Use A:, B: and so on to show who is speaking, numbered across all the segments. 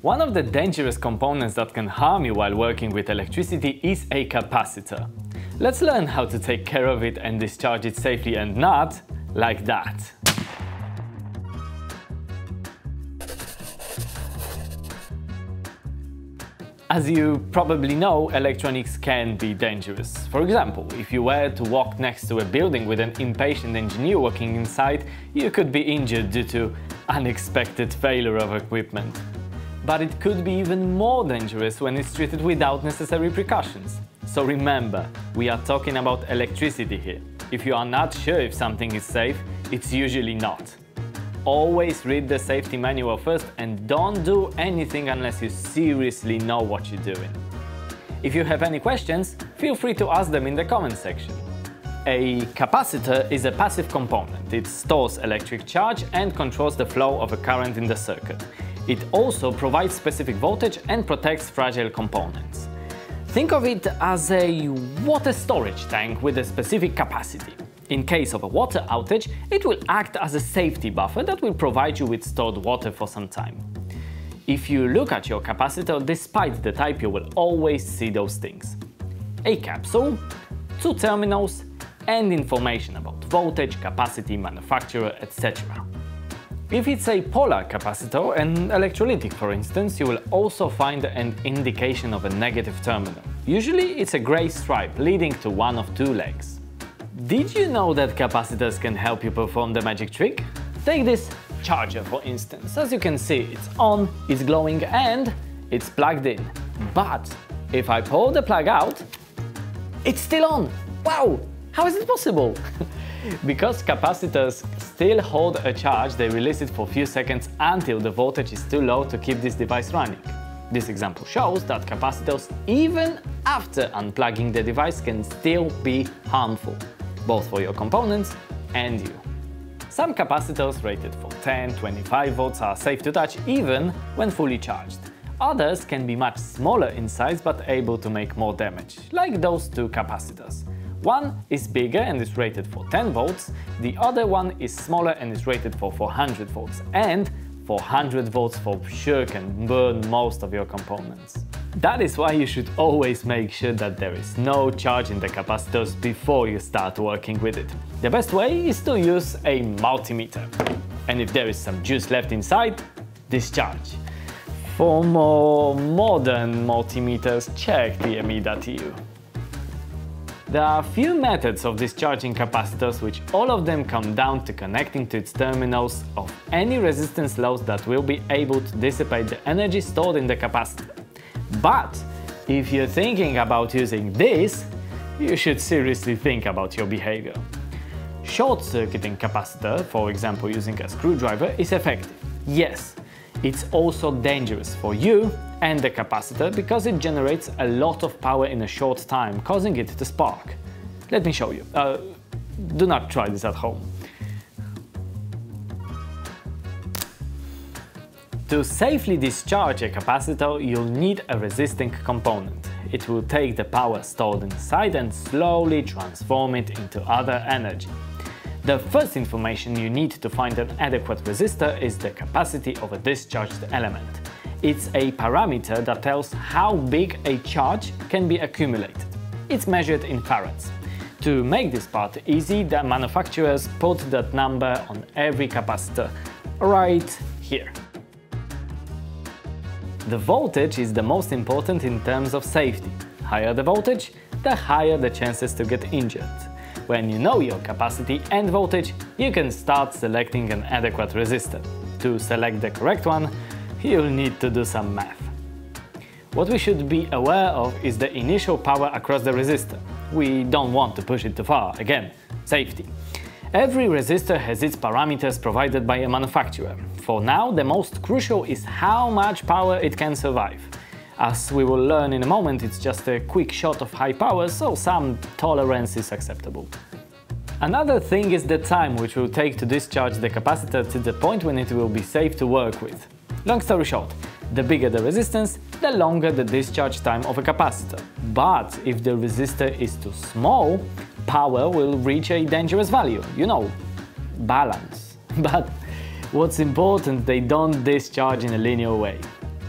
A: One of the dangerous components that can harm you while working with electricity is a capacitor. Let's learn how to take care of it and discharge it safely and not like that. As you probably know, electronics can be dangerous. For example, if you were to walk next to a building with an impatient engineer working inside, you could be injured due to unexpected failure of equipment. But it could be even more dangerous when it's treated without necessary precautions. So remember, we are talking about electricity here. If you are not sure if something is safe, it's usually not. Always read the safety manual first and don't do anything unless you seriously know what you're doing. If you have any questions, feel free to ask them in the comment section. A capacitor is a passive component. It stores electric charge and controls the flow of a current in the circuit. It also provides specific voltage and protects fragile components. Think of it as a water storage tank with a specific capacity. In case of a water outage, it will act as a safety buffer that will provide you with stored water for some time. If you look at your capacitor, despite the type, you will always see those things. A capsule, 2 terminals, and information about voltage, capacity, manufacturer, etc. If it's a polar capacitor, an electrolytic for instance, you will also find an indication of a negative terminal. Usually it's a grey stripe leading to one of 2 legs. Did you know that capacitors can help you perform the magic trick? Take this charger for instance. As you can see, it's on, it's glowing and it's plugged in. But if I pull the plug out, it's still on! Wow! How is it possible? Because capacitors still hold a charge, they release it for a few seconds until the voltage is too low to keep this device running. This example shows that capacitors, even after unplugging the device, can still be harmful, both for your components and you. Some capacitors rated for 10-25 volts are safe to touch even when fully charged. Others can be much smaller in size but able to make more damage, like those 2 capacitors. One is bigger and is rated for 10 volts, the other one is smaller and is rated for 400 volts, and 400 volts for sure can burn most of your components. That is why you should always make sure that there is no charge in the capacitors before you start working with it. The best way is to use a multimeter. And if there is some juice left inside, discharge. For more modern multimeters, check DME.eu. There are a few methods of discharging capacitors, which all of them come down to connecting to its terminals of any resistance loads that will be able to dissipate the energy stored in the capacitor. But if you're thinking about using this, you should seriously think about your behavior. Short-circuiting capacitor, for example using a screwdriver, is effective. Yes, it's also dangerous for you and the capacitor because it generates a lot of power in a short time, causing it to spark. Let me show you. Do not try this at home. To safely discharge a capacitor, you'll need a resisting component. It will take the power stored inside and slowly transform it into other energy. The first information you need to find an adequate resistor is the capacity of a discharged element. It's a parameter that tells how big a charge can be accumulated. It's measured in farads. To make this part easy, the manufacturers put that number on every capacitor, right here. The voltage is the most important in terms of safety. Higher the voltage, the higher the chances to get injured. When you know your capacity and voltage, you can start selecting an adequate resistor. To select the correct one, you'll need to do some math. What we should be aware of is the initial power across the resistor. We don't want to push it too far, again, safety. Every resistor has its parameters provided by a manufacturer. For now, the most crucial is how much power it can survive. As we will learn in a moment, it's just a quick shot of high power, so some tolerance is acceptable. Another thing is the time which will take to discharge the capacitor to the point when it will be safe to work with. Long story short, the bigger the resistance, the longer the discharge time of a capacitor. But if the resistor is too small, power will reach a dangerous value, you know, balance. But what's important, they don't discharge in a linear way.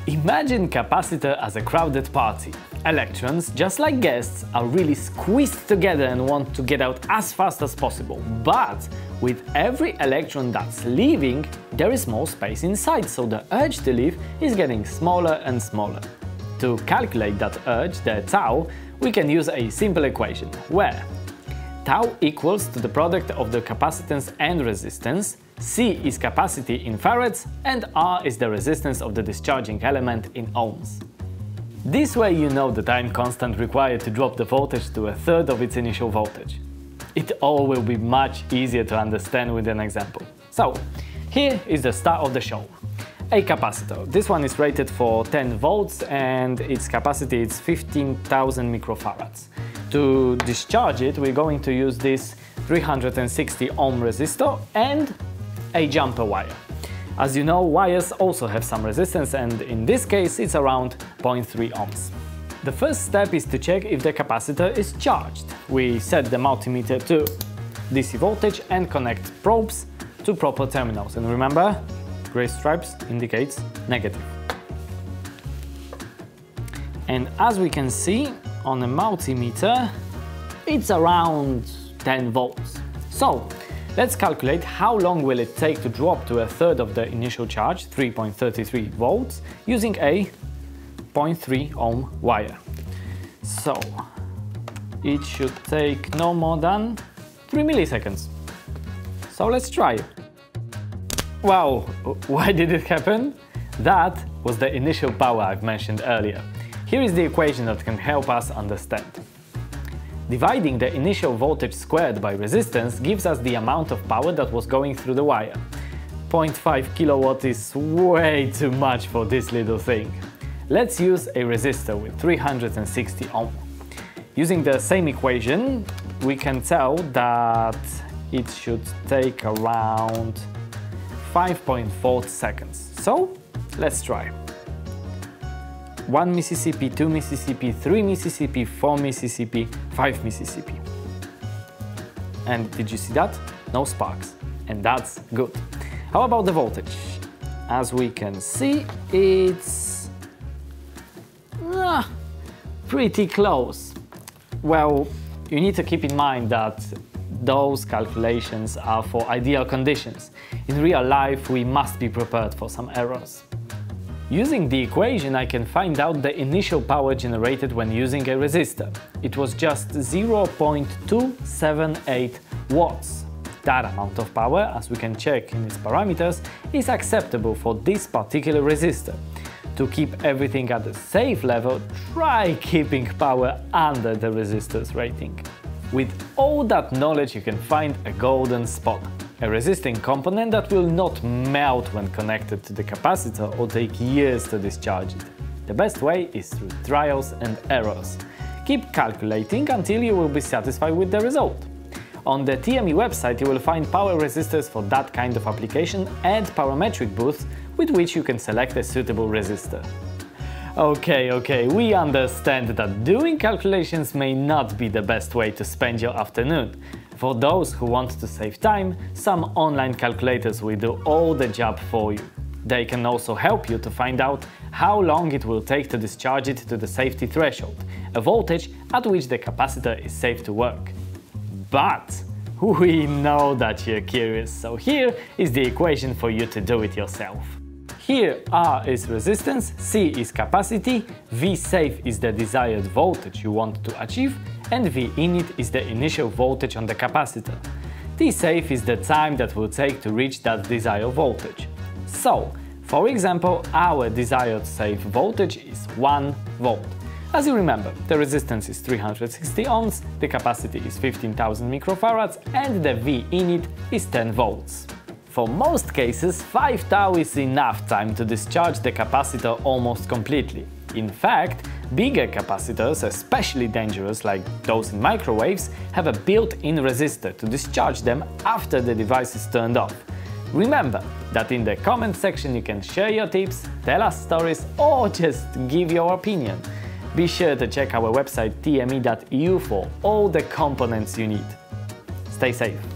A: Imagine capacitor as a crowded party. Electrons, just like guests, are really squeezed together and want to get out as fast as possible. But with every electron that's leaving, there is more space inside, so the urge to leave is getting smaller and smaller. To calculate that urge, the tau, we can use a simple equation, where tau equals to the product of the capacitance and resistance, C is capacity in farads, and R is the resistance of the discharging element in ohms. This way you know the time constant required to drop the voltage to a third of its initial voltage. It all will be much easier to understand with an example. So, here is the start of the show. A capacitor. This one is rated for 10 volts and its capacity is 15,000 microfarads. To discharge it, we're going to use this 360 ohm resistor and a jumper wire. As you know, wires also have some resistance, and in this case it's around 0.3 ohms. The first step is to check if the capacitor is charged. We set the multimeter to DC voltage and connect probes to proper terminals. And remember, gray stripes indicates negative. And as we can see on the multimeter, it's around 10 volts. So, let's calculate how long will it take to drop to a third of the initial charge, 3.33 volts, using a 0.3 ohm wire. So, it should take no more than 3 milliseconds. So let's try. Wow, why did it happen? That was the initial power I've mentioned earlier. Here is the equation that can help us understand. Dividing the initial voltage squared by resistance gives us the amount of power that was going through the wire. 0.5 kilowatt is way too much for this little thing. Let's use a resistor with 360 ohm. Using the same equation, we can tell that it should take around 5.4 seconds. So, let's try. 1 Mississippi, 2 Mississippi, 3 Mississippi, 4 Mississippi, 5 Mississippi. And did you see that? No sparks. And that's good. How about the voltage? As we can see, it's pretty close. Well, you need to keep in mind that those calculations are for ideal conditions. In real life, we must be prepared for some errors. Using the equation, I can find out the initial power generated when using a resistor. It was just 0.278 watts. That amount of power, as we can check in its parameters, is acceptable for this particular resistor. To keep everything at a safe level, try keeping power under the resistor's rating. With all that knowledge, you can find a golden spot. A resisting component that will not melt when connected to the capacitor or take years to discharge it. The best way is through trials and errors. Keep calculating until you will be satisfied with the result. On the TME website you will find power resistors for that kind of application and parametric booths with which you can select a suitable resistor. Okay, we understand that doing calculations may not be the best way to spend your afternoon. For those who want to save time, some online calculators will do all the job for you. They can also help you to find out how long it will take to discharge it to the safety threshold, a voltage at which the capacitor is safe to work. But we know that you're curious, so here is the equation for you to do it yourself. Here R is resistance, C is capacity, V safe is the desired voltage you want to achieve, and V init is the initial voltage on the capacitor. T safe is the time that will take to reach that desired voltage. So, for example, our desired safe voltage is 1 volt. As you remember, the resistance is 360 ohms, the capacity is 15,000 microfarads, and the V init is 10 volts. For most cases, 5 tau is enough time to discharge the capacitor almost completely. In fact, bigger capacitors, especially dangerous like those in microwaves, have a built-in resistor to discharge them after the device is turned off. Remember that in the comment section you can share your tips, tell us stories, or just give your opinion. Be sure to check our website tme.eu for all the components you need. Stay safe.